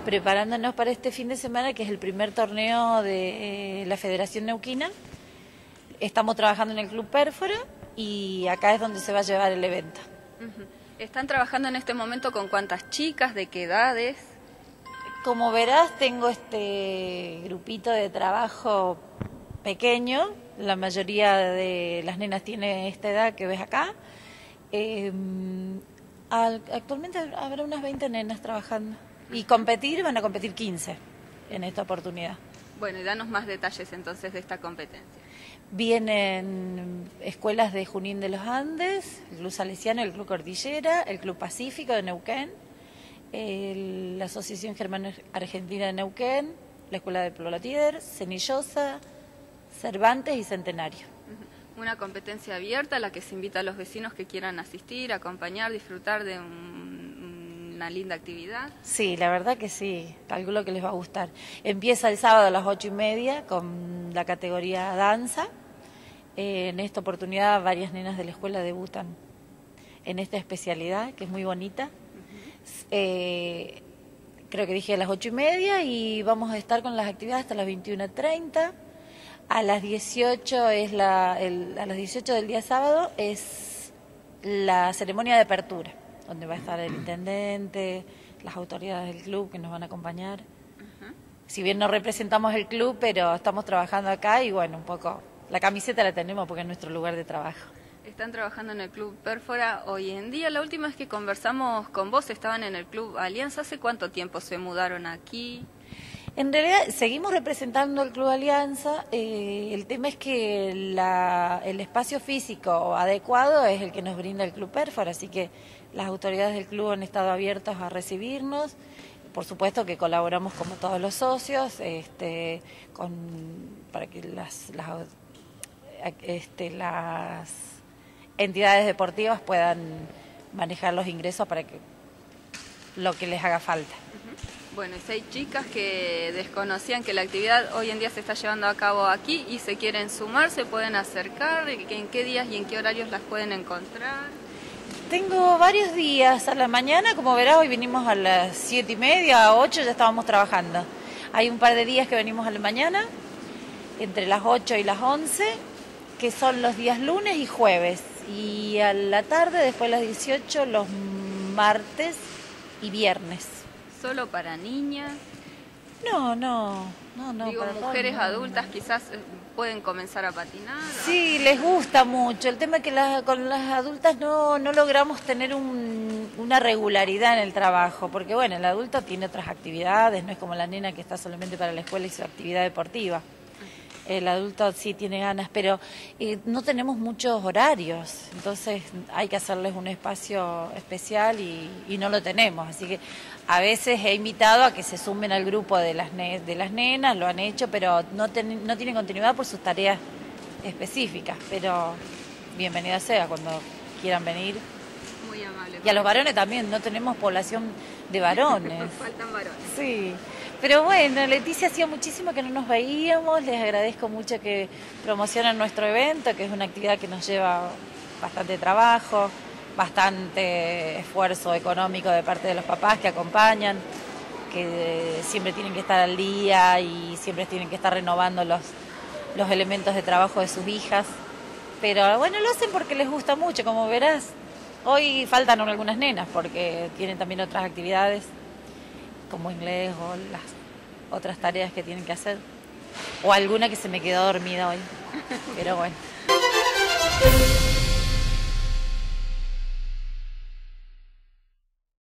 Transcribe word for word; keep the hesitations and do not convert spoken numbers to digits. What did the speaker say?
preparándonos para este fin de semana, que es el primer torneo de eh, la Federación Neuquina. Estamos trabajando en el Club Pérfora y acá es donde se va a llevar el evento. Uh-huh. ¿Están trabajando en este momento con cuántas chicas, de qué edades? Como verás, tengo este grupito de trabajo pequeño. La mayoría de las nenas tiene esta edad que ves acá. Eh, actualmente habrá unas veinte nenas trabajando. Y competir, van a competir quince en esta oportunidad. Bueno, y danos más detalles entonces de esta competencia. Vienen escuelas de Junín de los Andes, el Club Salesiano, el Club Cordillera, el Club Pacífico de Neuquén, el, la Asociación Germano-Argentina de Neuquén, la Escuela de Plolotider, Cenillosa, Cervantes y Centenario. Una competencia abierta a la que se invita a los vecinos que quieran asistir, acompañar, disfrutar de un, una linda actividad. Sí, la verdad que sí, calculo que les va a gustar. Empieza el sábado a las ocho y media con la categoría danza. Eh, en esta oportunidad varias nenas de la escuela debutan en esta especialidad, que es muy bonita. Uh-huh. eh, creo que dije a las ocho y media y vamos a estar con las actividades hasta las veintiuna treinta. A las dieciocho es la, el, a las dieciocho del día sábado es la ceremonia de apertura, donde va a estar el intendente, las autoridades del club que nos van a acompañar. Uh-huh. Si bien no representamos el club, pero estamos trabajando acá y bueno, un poco la camiseta la tenemos porque es nuestro lugar de trabajo. Están trabajando en el Club Pérfora hoy en día. La última vez que conversamos con vos estaban en el Club Alianza. ¿Hace cuánto tiempo se mudaron aquí? En realidad seguimos representando el Club Alianza, eh, el tema es que la, el espacio físico adecuado es el que nos brinda el Club Pérfora, así que las autoridades del club han estado abiertas a recibirnos, por supuesto que colaboramos como todos los socios, este, con, para que las, las, este, las entidades deportivas puedan manejar los ingresos para que lo que les haga falta. Bueno, y si hay chicas que desconocían que la actividad hoy en día se está llevando a cabo aquí y se quieren sumar, se pueden acercar, ¿en qué días y en qué horarios las pueden encontrar? Tengo varios días a la mañana, como verás hoy vinimos a las siete y media, a ocho ya estábamos trabajando. Hay un par de días que venimos a la mañana, entre las ocho y las once, que son los días lunes y jueves. Y a la tarde, después de las dieciocho, los martes y viernes. ¿Solo para niñas? No, no, no, no. Digo, para mujeres todos, no, adultas no. quizás pueden comenzar a patinar. Sí, les gusta mucho. El tema es que la, con las adultas no, no logramos tener un, una regularidad en el trabajo, porque bueno, el adulto tiene otras actividades, no es como la nena que está solamente para la escuela y su actividad deportiva. El adulto sí tiene ganas, pero eh, no tenemos muchos horarios, entonces hay que hacerles un espacio especial y, y no lo tenemos, así que a veces he invitado a que se sumen al grupo de las, ne de las nenas, lo han hecho, pero no, ten no tienen continuidad por sus tareas específicas, pero bienvenida sea cuando quieran venir. Muy amable. Y a los varones también, no tenemos población de varones. Faltan varones. Sí. Pero bueno, Leticia, hacía muchísimo que no nos veíamos, les agradezco mucho que promocionen nuestro evento, que es una actividad que nos lleva bastante trabajo, bastante esfuerzo económico de parte de los papás que acompañan, que siempre tienen que estar al día y siempre tienen que estar renovando los, los elementos de trabajo de sus hijas. Pero bueno, lo hacen porque les gusta mucho, como verás. Hoy faltan algunas nenas porque tienen también otras actividades, como inglés o las otras tareas que tienen que hacer, o alguna que se me quedó dormida hoy, pero bueno.